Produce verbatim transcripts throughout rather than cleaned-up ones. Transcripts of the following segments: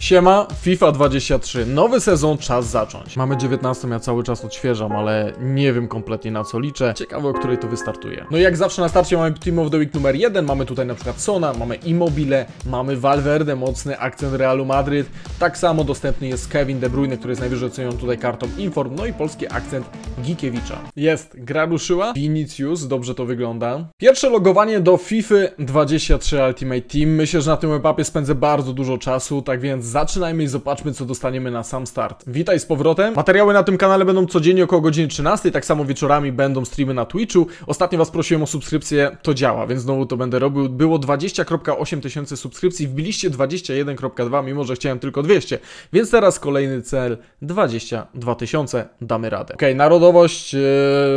Siema, FIFA dwadzieścia trzy. Nowy sezon, czas zacząć. Mamy dziewiętnastą, ja cały czas odświeżam, ale nie wiem kompletnie na co liczę. Ciekawe, o której to wystartuje. No i jak zawsze na starcie mamy Team of the Week numer jeden. Mamy tutaj na przykład Sona, mamy Immobile, mamy Valverde, mocny akcent Realu Madryt. Tak samo dostępny jest Kevin De Bruyne, który jest najwyżej oceniony tutaj kartą Inform. No i polski akcent Gikiewicza. Jest, gra ruszyła. Vinicius, dobrze to wygląda. Pierwsze logowanie do FIFA dwadzieścia trzy Ultimate Team. Myślę, że na tym etapie spędzę bardzo dużo czasu, tak więc zaczynajmy i zobaczmy, co dostaniemy na sam start. Witaj z powrotem. Materiały na tym kanale będą codziennie około godziny trzynastej, tak samo wieczorami będą streamy na Twitchu. Ostatnio was prosiłem o subskrypcję, to działa, więc znowu to będę robił. Było dwadzieścia przecinek osiem tysięcy subskrypcji, wbiliście dwadzieścia jeden przecinek dwa, mimo że chciałem tylko dwieście, więc teraz kolejny cel dwadzieścia dwa tysiące, damy radę. Ok, narodowość, yy,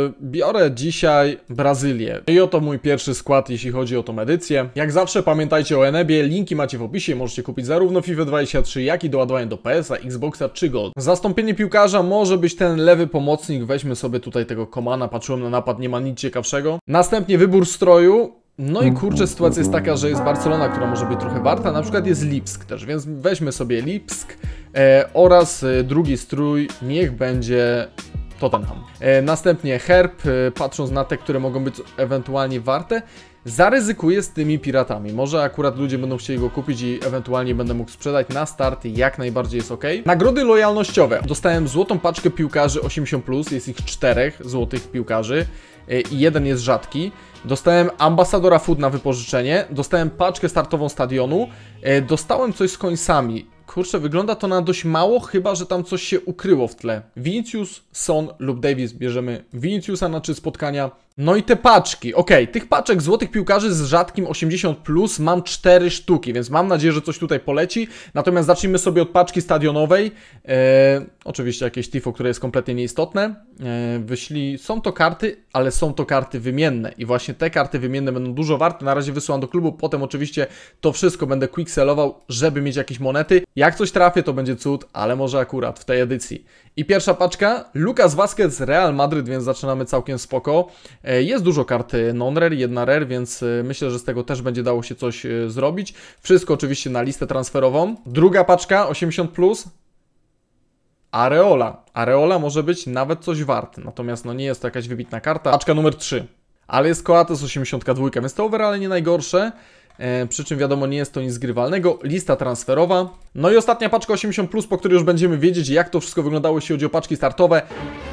biorę dzisiaj Brazylię. I oto mój pierwszy skład, jeśli chodzi o tą edycję. Jak zawsze pamiętajcie o Enebie, linki macie w opisie, możecie kupić zarówno FIFA dwadzieścia trzy, jak i doładowanie do P S a, Xboxa czy Gold. Zastąpienie piłkarza może być ten lewy pomocnik, weźmy sobie tutaj tego Komana, patrzyłem na napad, nie ma nic ciekawszego. Następnie wybór stroju. No i kurczę, sytuacja jest taka, że jest Barcelona, która może być trochę warta, na przykład jest Lipsk też, więc weźmy sobie Lipsk e, oraz e, drugi strój, niech będzie Tottenham. E, następnie herb, e, patrząc na te, które mogą być ewentualnie warte, zaryzykuję z tymi piratami. Może akurat ludzie będą chcieli go kupić i ewentualnie będę mógł sprzedać na start, jak najbardziej jest ok. Nagrody lojalnościowe. Dostałem złotą paczkę piłkarzy osiemdziesiąt plus, jest ich czterech złotych piłkarzy i jeden jest rzadki. Dostałem ambasadora food na wypożyczenie, dostałem paczkę startową stadionu, dostałem coś z końcami. Kurczę, wygląda to na dość mało, chyba że tam coś się ukryło w tle. Vinicius, Son lub Davis, bierzemy Viniciusa na trzy spotkania. No i te paczki, ok, tych paczek złotych piłkarzy z rzadkim osiemdziesiąt plus mam cztery sztuki, więc mam nadzieję, że coś tutaj poleci. Natomiast zacznijmy sobie od paczki stadionowej. Eee, oczywiście jakieś tifo, które jest kompletnie nieistotne. Eee, wyślij, są to karty, ale są to karty wymienne i właśnie te karty wymienne będą dużo warte. Na razie wysyłam do klubu, potem oczywiście to wszystko będę quicksellował, żeby mieć jakieś monety. Jak coś trafię, to będzie cud, ale może akurat w tej edycji. I pierwsza paczka, Lucas Vazquez, Real Madryt, więc zaczynamy całkiem spoko. Jest dużo kart non-rare, jedna rare, więc myślę, że z tego też będzie dało się coś zrobić. Wszystko oczywiście na listę transferową. Druga paczka, osiemdziesiąt plus. Areola. Areola może być nawet coś wart, natomiast no nie jest to jakaś wybitna karta. Paczka numer trzy. Ale jest Coates osiemdziesiąt dwa, więc to overall nie najgorsze. E, przy czym wiadomo, nie jest to nic zgrywalnego. Lista transferowa. No i ostatnia paczka osiemdziesiąt plus, po której już będziemy wiedzieć, jak to wszystko wyglądało, jeśli chodzi o paczki startowe.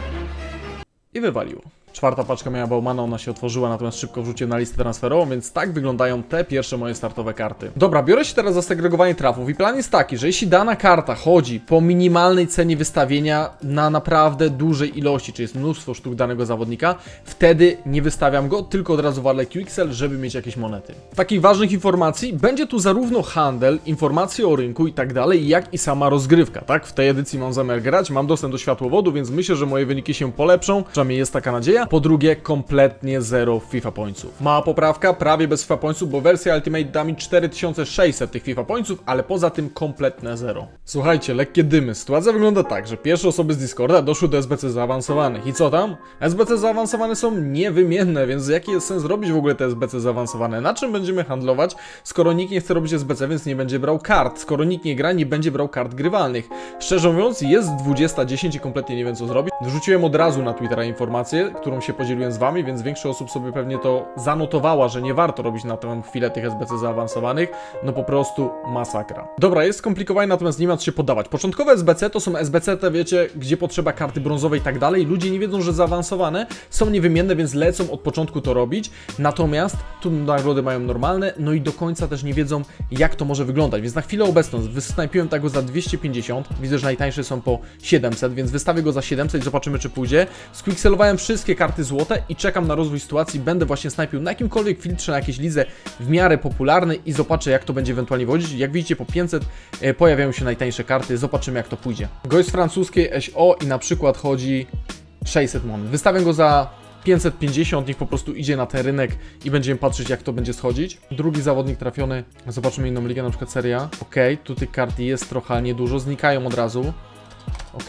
I wywaliło. Czwarta paczka miała Baumana, ona się otworzyła, natomiast szybko wrzuciłem na listę transferową, więc tak wyglądają te pierwsze moje startowe karty. Dobra, biorę się teraz za segregowanie trafów i plan jest taki, że jeśli dana karta chodzi po minimalnej cenie wystawienia na naprawdę dużej ilości, czyli jest mnóstwo sztuk danego zawodnika, wtedy nie wystawiam go, tylko od razu walę Quicksell, żeby mieć jakieś monety. Z takich ważnych informacji będzie tu zarówno handel, informacje o rynku i tak dalej, jak i sama rozgrywka, tak? W tej edycji mam zamiar grać, mam dostęp do światłowodu, więc myślę, że moje wyniki się polepszą, przynajmniej jest taka nadzieja. Po drugie, kompletnie zero FIFA pointsów. Mała poprawka, prawie bez FIFA pointsów, bo wersja Ultimate da mi cztery tysiące sześćset tych FIFA pointsów, ale poza tym kompletne zero. Słuchajcie, lekkie dymy. Sytuacja wygląda tak, że pierwsze osoby z Discorda doszły do S B C zaawansowanych. I co tam? S B C zaawansowane są niewymienne, więc jaki jest sens robić w ogóle te S B C zaawansowane? Na czym będziemy handlować, skoro nikt nie chce robić S B C, więc nie będzie brał kart. Skoro nikt nie gra, nie będzie brał kart grywalnych. Szczerze mówiąc, jest dwadzieścia dziesięć i kompletnie nie wiem, co zrobić. Wrzuciłem od razu na Twittera informację, którą się podzieliłem z wami, więc większość osób sobie pewnie to zanotowała, że nie warto robić na tę chwilę tych S B C zaawansowanych. No po prostu masakra. Dobra, jest skomplikowanie, natomiast nie ma co się poddawać. Początkowe S B C to są S B C te, wiecie, gdzie potrzeba karty brązowej i tak dalej. Ludzie nie wiedzą, że zaawansowane są niewymienne, więc lecą od początku to robić. Natomiast tu nagrody mają normalne, no i do końca też nie wiedzą, jak to może wyglądać. Więc na chwilę obecną wysnajpiłem tego za dwieście pięćdziesiąt. Widzę, że najtańsze są po siedemset, więc wystawię go za siedemset i zobaczymy, czy pójdzie. Squicksellowałem wszystkie karty złote i czekam na rozwój sytuacji. Będę właśnie snajpił na jakimkolwiek filtrze, na jakiejś lidze w miarę popularnej i zobaczę, jak to będzie ewentualnie wodzić. Jak widzicie, po pięćset e, pojawiają się najtańsze karty. Zobaczymy, jak to pójdzie. Gość z francuskiej S O i na przykład chodzi sześćset monet. Wystawię go za pięćset pięćdziesiąt, niech po prostu idzie na ten rynek i będziemy patrzeć, jak to będzie schodzić. Drugi zawodnik trafiony. Zobaczymy inną ligę, na przykład Serie A. Ok, tu tych kart jest trochę niedużo, znikają od razu. Ok.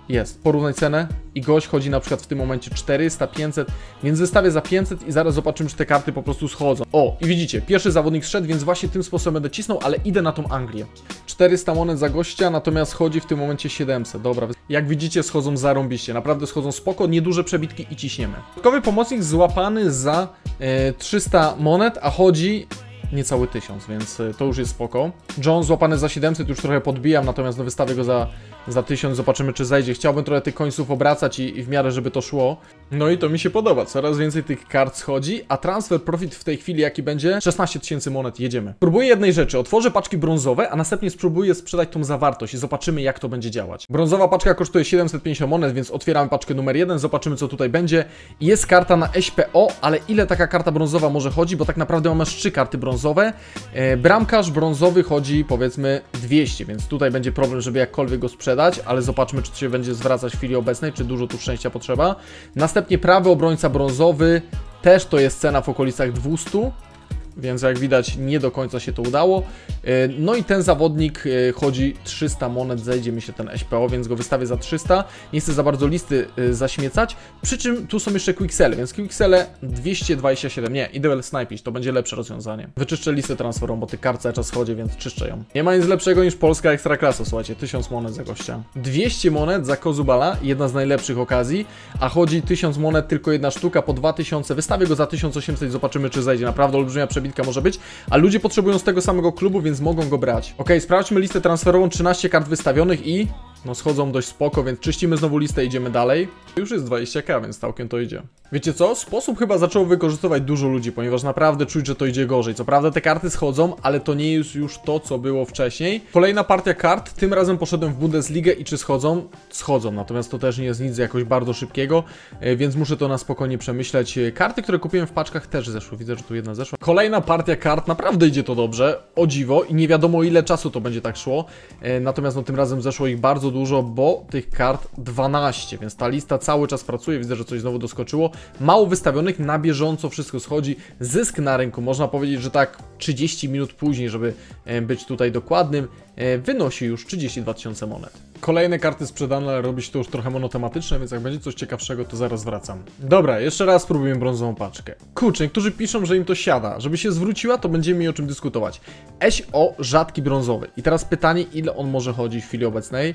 Jest, porównaj cenę i gość chodzi na przykład w tym momencie czterysta, pięćset, więc wystawię za pięćset i zaraz zobaczymy, czy te karty po prostu schodzą. O, i widzicie, pierwszy zawodnik szedł, więc właśnie tym sposobem będę cisnął, ale idę na tą Anglię. czterysta monet za gościa, natomiast chodzi w tym momencie siedemset, dobra. Jak widzicie, schodzą zarąbiście, naprawdę schodzą spoko, nieduże przebitki i ciśniemy. Dodatkowy pomocnik złapany za e, trzysta monet, a chodzi niecały tysiąc, więc to już jest spoko. John złapany za siedemset, już trochę podbijam, natomiast no wystawię go za, za tysiąc, zobaczymy, czy zejdzie. Chciałbym trochę tych końców obracać i, i w miarę, żeby to szło. No i to mi się podoba, coraz więcej tych kart schodzi, a transfer profit w tej chwili jaki będzie? szesnaście tysięcy monet, jedziemy. Spróbuję jednej rzeczy, otworzę paczki brązowe, a następnie spróbuję sprzedać tą zawartość i zobaczymy, jak to będzie działać. Brązowa paczka kosztuje siedemset pięćdziesiąt monet, więc otwieramy paczkę numer jeden, zobaczymy, co tutaj będzie. Jest karta na S P O, ale ile taka karta brązowa może chodzi, bo tak naprawdę mamy trzy karty brązowe. E, bramkarz brązowy chodzi powiedzmy dwieście, więc tutaj będzie problem, żeby jakkolwiek go sprzedać, ale zobaczmy, czy to się będzie zwracać w chwili obecnej, czy dużo tu szczęścia potrzeba. Następnie prawy obrońca brązowy, też to jest cena w okolicach dwieście, więc jak widać nie do końca się to udało. No i ten zawodnik chodzi trzysta monet, zejdzie mi się ten S P O, więc go wystawię za trzysta. Nie chcę za bardzo listy zaśmiecać, przy czym tu są jeszcze quicksele, więc quicksele dwieście dwadzieścia siedem, nie, idę snajpić, to będzie lepsze rozwiązanie. Wyczyszczę listę transferową, bo tych kart cały czas chodzi, więc czyszczę ją. Nie ma nic lepszego niż polska ekstraklasa, słuchajcie, tysiąc monet za gościa. dwieście monet za Kozubala, jedna z najlepszych okazji, a chodzi tysiąc monet, tylko jedna sztuka po dwa tysiące, wystawię go za tysiąc osiemset i zobaczymy, czy zejdzie. Naprawdę olbrzymia przebitka może być, a ludzie potrzebują z tego samego klubu, więc mogą go brać. Ok, sprawdźmy listę transferową, trzynaście kart wystawionych i no schodzą dość spoko, więc czyścimy znowu listę, idziemy dalej. Już jest dwadzieścia ka, więc całkiem to idzie. Wiecie co? Sposób chyba zaczęło wykorzystywać dużo ludzi, ponieważ naprawdę czuć, że to idzie gorzej. Co prawda te karty schodzą, ale to nie jest już to, co było wcześniej. Kolejna partia kart, tym razem poszedłem w Bundesligę i czy schodzą? Schodzą, natomiast to też nie jest nic jakoś bardzo szybkiego, więc muszę to na spokojnie przemyśleć. Karty, które kupiłem w paczkach, też zeszły. Widzę, że tu jedna zeszła. Kolejna partia kart, naprawdę idzie to dobrze, o dziwo, i nie wiadomo ile czasu to będzie tak szło. Natomiast no tym razem zeszło ich bardzo dużo, bo tych kart dwanaście, więc ta lista cały czas pracuje. Widzę, że coś znowu doskoczyło. Mało wystawionych, na bieżąco wszystko schodzi. Zysk na rynku, można powiedzieć, że tak trzydzieści minut później, żeby być tutaj dokładnym, wynosi już trzydzieści dwa tysiące monet. Kolejne karty sprzedane, ale robi się to już trochę monotematyczne, więc jak będzie coś ciekawszego, to zaraz wracam. Dobra, jeszcze raz spróbujemy brązową paczkę. Kurczę, niektórzy piszą, że im to siada. Żeby się zwróciła, to będziemy mieli o czym dyskutować. S O rzadki brązowy. I teraz pytanie, ile on może chodzić w chwili obecnej?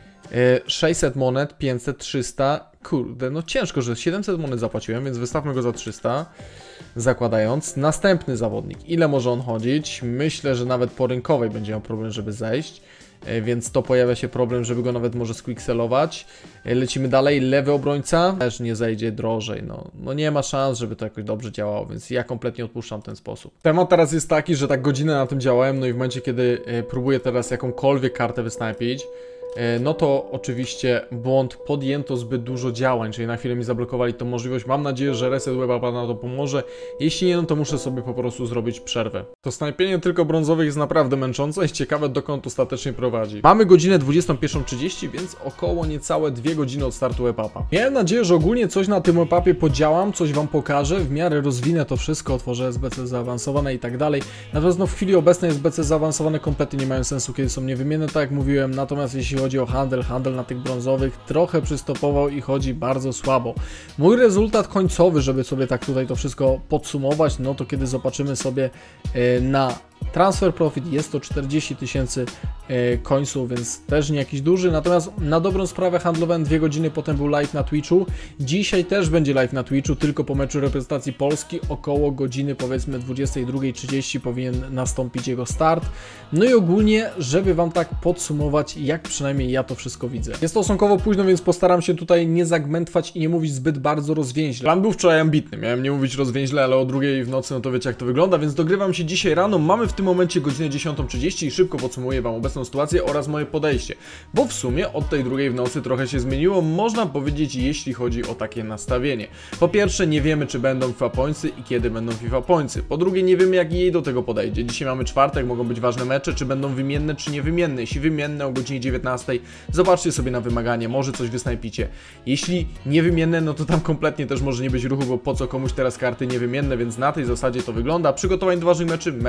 sześćset monet, pięćset, trzysta. Kurde, no ciężko, że siedemset monet zapłaciłem, więc wystawmy go za trzysta. Zakładając. Następny zawodnik. Ile może on chodzić? Myślę, że nawet po rynkowej będzie miał problem, żeby zejść. Więc to pojawia się problem, żeby go nawet może squickselować. Lecimy dalej. Lewy obrońca też nie zejdzie drożej. No, no nie ma szans, żeby to jakoś dobrze działało, więc ja kompletnie odpuszczam ten sposób. Temat teraz jest taki, że tak godzinę na tym działałem, no i w momencie, kiedy próbuję teraz jakąkolwiek kartę wysnajpić, no to oczywiście błąd, podjęto zbyt dużo działań, czyli na chwilę mi zablokowali tą możliwość. Mam nadzieję, że reset weba na to pomoże. Jeśli nie, no to muszę sobie po prostu zrobić przerwę. To snajpienie tylko brązowych jest naprawdę męczące i ciekawe, dokąd ostatecznie prowadzi. Mamy godzinę dwudziestą pierwszą trzydzieści, więc około niecałe dwie godziny od startu webapa. Miałem nadzieję, że ogólnie coś na tym webapie podziałam, coś wam pokażę, w miarę rozwinę to wszystko, otworzę S B C zaawansowane i tak dalej. Natomiast no w chwili obecnej S B C zaawansowane kompletnie nie mają sensu, kiedy są niewymienne, tak jak mówiłem. Natomiast jeśli chodzi o handel, handel na tych brązowych trochę przystopował i chodzi bardzo słabo. Mój rezultat końcowy, żeby sobie tak tutaj to wszystko podsumować, no to kiedy zobaczymy sobie yy, na transfer profit, jest to czterdzieści tysięcy e, końców, więc też nie jakiś duży. Natomiast na dobrą sprawę handlowałem dwie godziny, potem był live na Twitchu. Dzisiaj też będzie live na Twitchu, tylko po meczu reprezentacji Polski około godziny powiedzmy dwudziestej drugiej trzydzieści powinien nastąpić jego start. No i ogólnie, żeby wam tak podsumować, jak przynajmniej ja to wszystko widzę. Jest stosunkowo późno, więc postaram się tutaj nie zagmętwać i nie mówić zbyt bardzo rozwięźle. Plan był wczoraj ambitny, miałem nie mówić rozwięźle, ale o drugiej w nocy, no to wiecie jak to wygląda, więc dogrywam się dzisiaj rano. Mamy w tym momencie godzinę dziesiątą trzydzieści i szybko podsumuję wam obecną sytuację oraz moje podejście, bo w sumie od tej drugiej w nocy trochę się zmieniło, można powiedzieć, jeśli chodzi o takie nastawienie. Po pierwsze, nie wiemy, czy będą FIFA Pointsy i kiedy będą FIFA Pointsy. Po drugie, nie wiemy, jak jej do tego podejdzie. Dzisiaj mamy czwartek, mogą być ważne mecze, czy będą wymienne, czy niewymienne. Jeśli wymienne o godzinie dziewiętnastej, zobaczcie sobie na wymaganie, może coś wysnajpicie. Jeśli niewymienne, no to tam kompletnie też może nie być ruchu, bo po co komuś teraz karty niewymienne, więc na tej zasadzie to wygląda. Przygotowań do ważnych meczy, meczy reprezentacji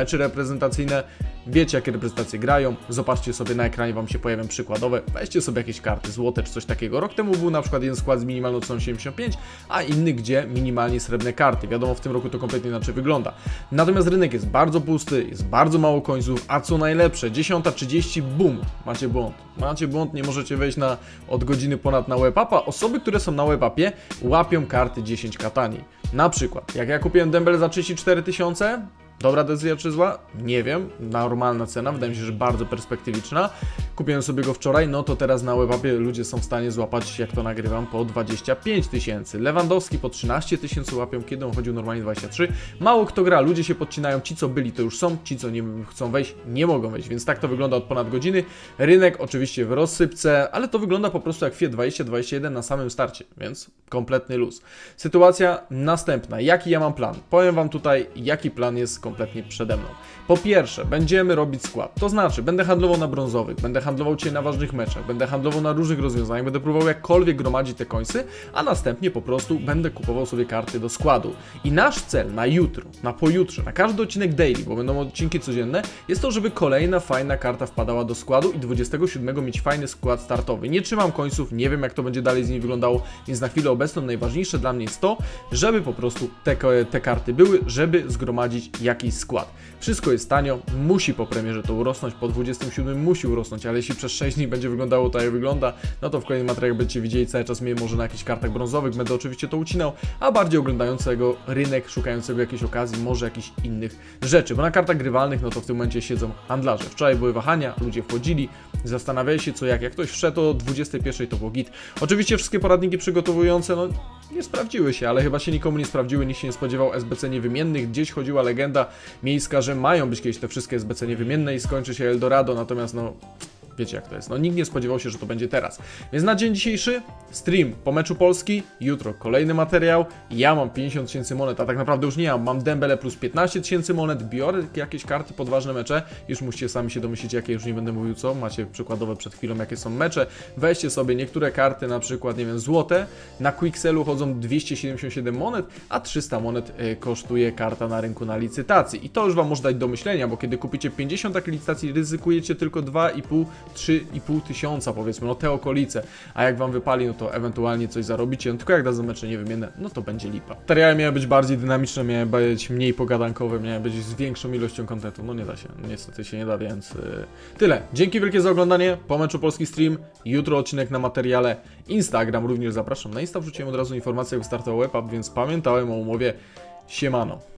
reprezentacyjne. Wiecie, jakie reprezentacje grają, zobaczcie sobie na ekranie, wam się pojawią przykładowe, weźcie sobie jakieś karty złote czy coś takiego. Rok temu był na przykład jeden skład z minimalną ceną siedemdziesiąt pięć, a inny, gdzie minimalnie srebrne karty. Wiadomo, w tym roku to kompletnie inaczej wygląda. Natomiast rynek jest bardzo pusty, jest bardzo mało końców, a co najlepsze, dziesiąta trzydzieści, bum, macie błąd. Macie błąd, nie możecie wejść na od godziny ponad na webapa. Osoby, które są na webapie, łapią karty dziesięć ka taniej. Na przykład, jak ja kupiłem Dembele za trzydzieści cztery tysiące, dobra decyzja czy zła? Nie wiem. Normalna cena, wydaje mi się, że bardzo perspektywiczna. Kupiłem sobie go wczoraj, no to teraz na webapie ludzie są w stanie złapać, jak to nagrywam, po dwadzieścia pięć tysięcy. Lewandowski po trzynaście tysięcy łapią, kiedy on chodził normalnie dwadzieścia trzy. Mało kto gra, ludzie się podcinają, ci co byli to już są, ci co nie chcą wejść, nie mogą wejść, więc tak to wygląda od ponad godziny. Rynek oczywiście w rozsypce, ale to wygląda po prostu jak Fiat dwadzieścia dwadzieścia jeden na samym starcie, więc kompletny luz. Sytuacja następna. Jaki ja mam plan? Powiem wam tutaj, jaki plan jest kompletnie przede mną. Po pierwsze, będziemy robić skład, to znaczy będę handlował na brązowych, będę handlował dzisiaj na ważnych meczach, będę handlował na różnych rozwiązaniach, będę próbował jakkolwiek gromadzić te końsy, a następnie po prostu będę kupował sobie karty do składu. I nasz cel na jutro, na pojutrze, na każdy odcinek daily, bo będą odcinki codzienne, jest to, żeby kolejna fajna karta wpadała do składu i dwudziestego siódmego mieć fajny skład startowy. Nie trzymam końców, nie wiem jak to będzie dalej z nimi wyglądało, więc na chwilę obecną najważniejsze dla mnie jest to, żeby po prostu te, te karty były, żeby zgromadzić jakiś skład. Wszystko jest tanio, musi po premierze to urosnąć, po dwudziestym siódmym musi urosnąć, ale jeśli przez sześć dni będzie wyglądało tak jak wygląda, no to w kolejnym materiałach będziecie widzieli cały czas mnie może na jakichś kartach brązowych, będę oczywiście to ucinał, a bardziej oglądającego rynek, szukającego jakiejś okazji, może jakichś innych rzeczy, bo na kartach grywalnych, no to w tym momencie siedzą handlarze. Wczoraj były wahania, ludzie wchodzili, zastanawiali się co jak, jak ktoś wszedł o dwudziestej pierwszej to było git. Oczywiście wszystkie poradniki przygotowujące, no nie sprawdziły się, ale chyba się nikomu nie sprawdziły, nikt się nie spodziewał S B C niewymiennych, gdzieś chodziła legenda miejska, że mają być kiedyś te wszystkie S B C niewymienne i skończy się Eldorado, natomiast no wiecie jak to jest, no nikt nie spodziewał się, że to będzie teraz. Więc na dzień dzisiejszy stream po meczu Polski, jutro kolejny materiał, ja mam pięćdziesiąt tysięcy monet, a tak naprawdę już nie mam, mam Dembele plus piętnaście tysięcy monet, biorę jakieś karty pod ważne mecze, już musicie sami się domyślić jakie, już nie będę mówił co, macie przykładowe przed chwilą jakie są mecze, weźcie sobie niektóre karty, na przykład nie wiem, złote, na Quickselu chodzą dwieście siedemdziesiąt siedem monet, a trzysta monet y, kosztuje karta na rynku na licytacji i to już wam może dać do myślenia, bo kiedy kupicie pięćdziesiąt takich licytacji, ryzykujecie tylko dwa i pół trzy i pół tysiąca powiedzmy, no te okolice, a jak wam wypali, no to ewentualnie coś zarobicie, no tylko jak dadzą mecze niewymienne, no to będzie lipa. Materiały miały być bardziej dynamiczne, miały być mniej pogadankowe, miały być z większą ilością kontentu, no nie da się, no niestety się nie da, więc yy, tyle. Dzięki wielkie za oglądanie, po meczu Polski stream, jutro odcinek na materiale, Instagram również zapraszam, na Insta wrzuciłem od razu informację jak startował webap, więc pamiętałem o umowie, siemano.